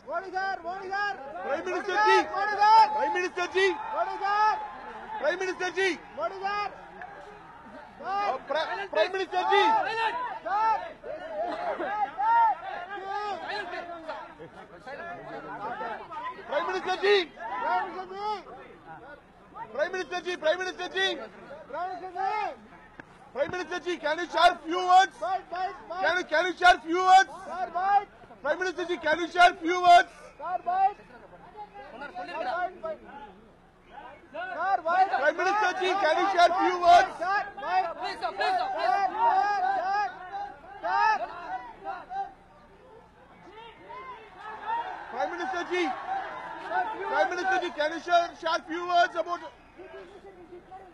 Modi sir, Modi sir. Prime Minister ji. Modi sir. Prime Minister ji. Modi sir. Prime Minister ji. Modi sir. Prime Minister ji. Prime Minister ji. Prime Minister ji. Prime Minister ji. Prime Minister ji, can you share few words? Can you share few words? Prime Minister ji, can you share few words? Prime Minister ji, can you share few words? Prime Minister ji, can you share few words about